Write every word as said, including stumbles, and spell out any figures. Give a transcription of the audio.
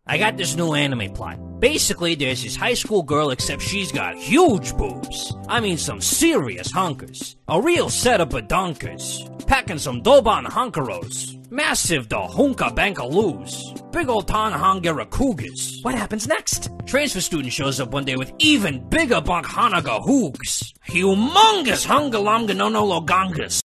I got this new anime plot. Basically, there's this high school girl, except she's got huge boobs. I mean some serious hunkers. A real setup of dunkers. Packing some Doban hunkeros. Massive da hunka bankaloos. Big ol' Tanahangara cougars. What happens next? Transfer student shows up one day with even bigger bunk hanaga hoogs. Humongous hungalamga no no logangas.